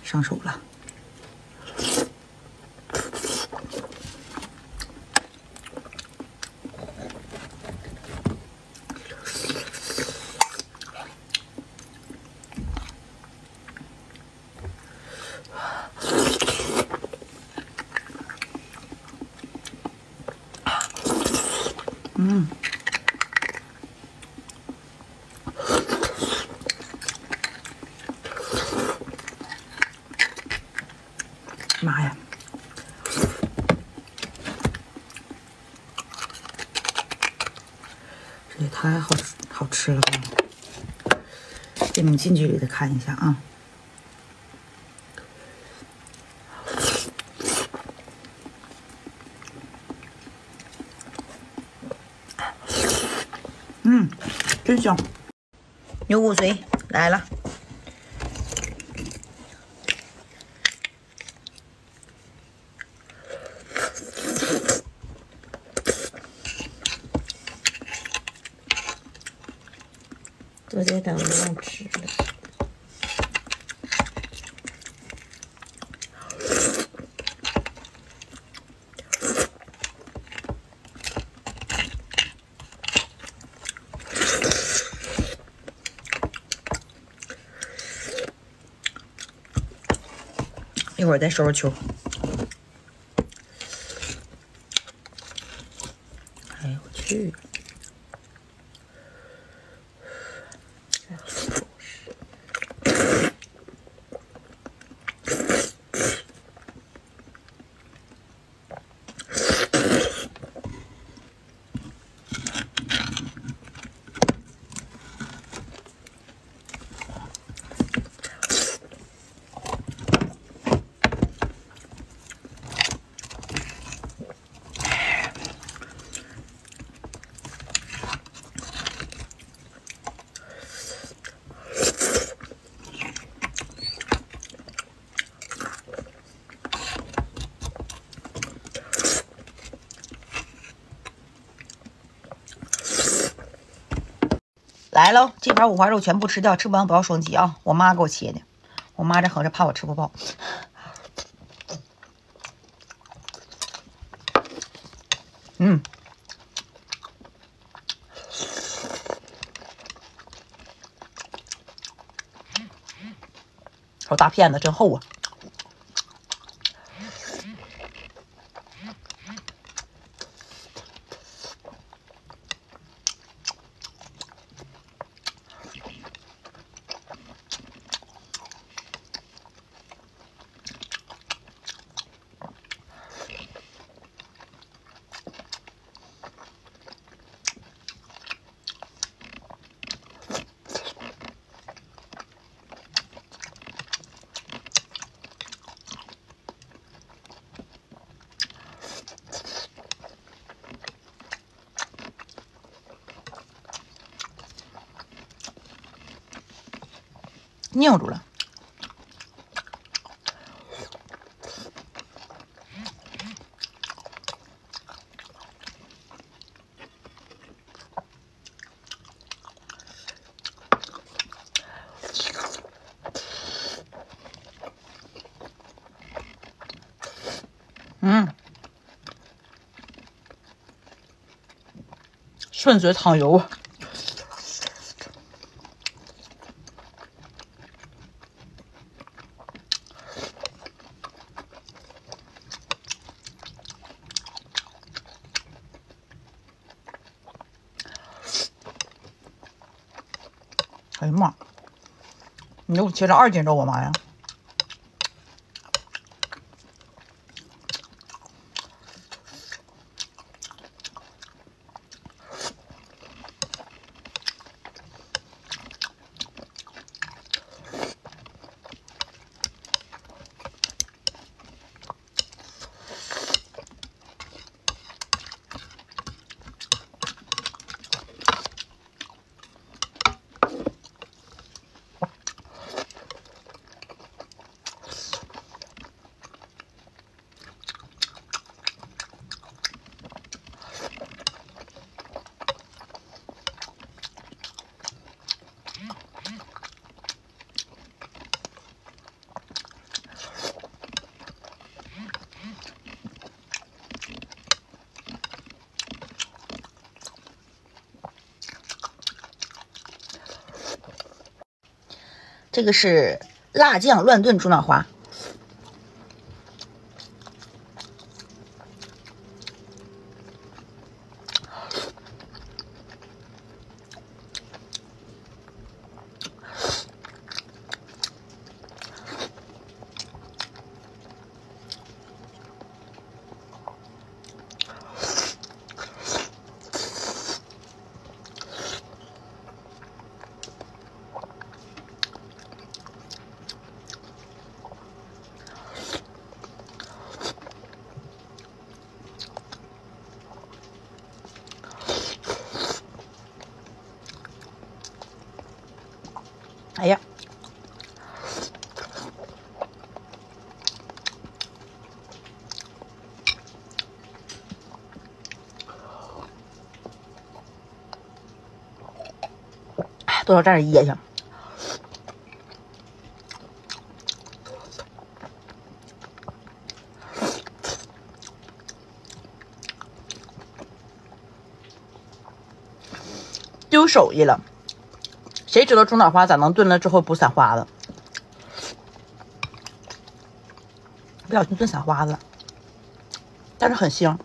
上手了。妈呀！这也太好吃了吧！给你们近距离的看一下啊。真香！牛骨髓来了。 昨天等我忘吃了。 一会儿再收拾球。哎呦我去！来喽，这盘五花肉全部吃掉，吃不完不要双击啊！我妈给我切的，我妈这横着怕我吃不饱。好大片子，真厚啊！拧住了。顺水淌油。哎呀妈！你给我切成2斤肉，我妈呀！ 这个是辣酱乱炖猪脑花。哎呀，多少蘸点椰去。丢手艺了。谁知道猪脑花咋能炖了之后不散花子？不小心炖散花子了，但是很香。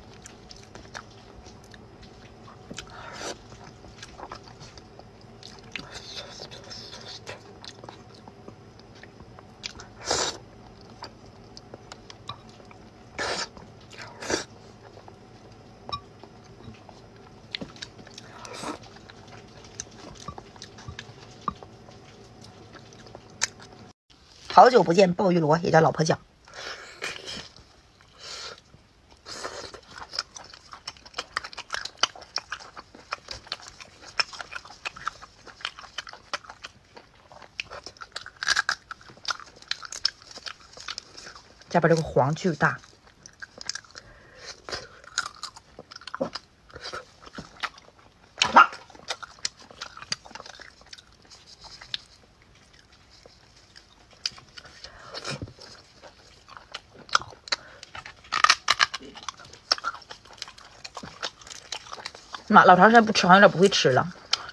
好久不见鲍鱼螺，也叫老婆酱。这边这个黄巨大。妈，老长时间不吃，好像有点不会吃了。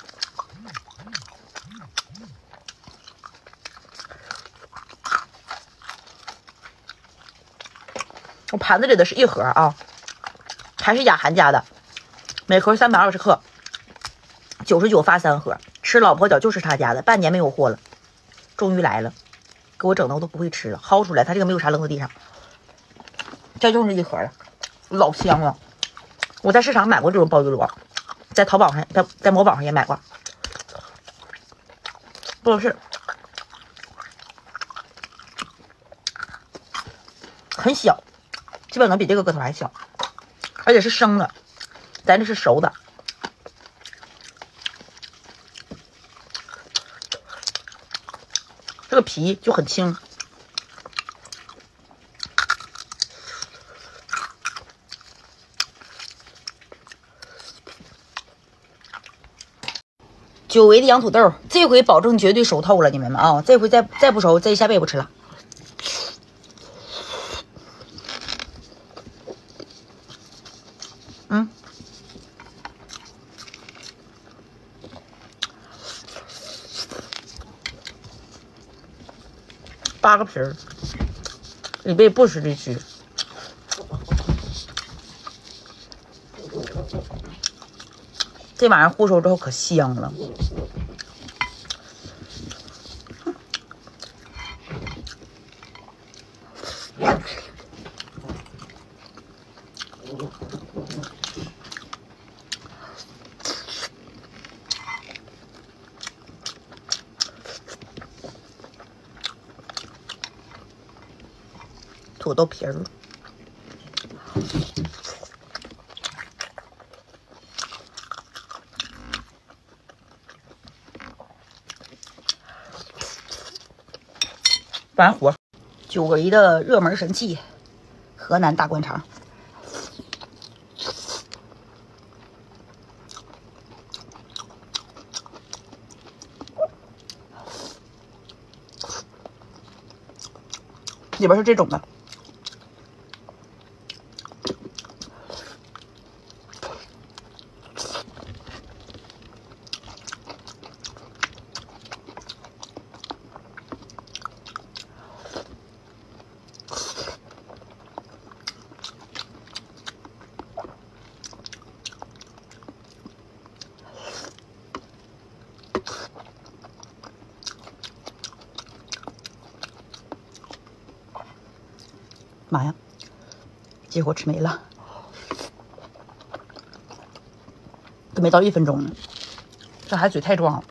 我盘子里的是一盒啊，还是雅涵家的，每盒320克，99发3盒。吃老婆饺就是他家的，半年没有货了，终于来了，给我整的我都不会吃了，薅出来，他这个没有啥扔在地上，这就是一盒了，老香了。我在市场买过这种鲍鱼螺，在淘宝上，在某宝上也买过，不合适，很小，基本能比这个个头还小，而且是生的，咱这是熟的。这个皮就很轻。久违的洋土豆，这回保证绝对熟透了，你们啊！这回再不熟，这下辈子不吃了。扒个皮儿，里边不吃这区。这玩意儿烀熟之后可香了。土豆皮儿，完活。久违的热门神器，河南大灌肠。里边是这种的。 妈呀，结果吃没了，都没到1分钟呢，这还嘴太壮了。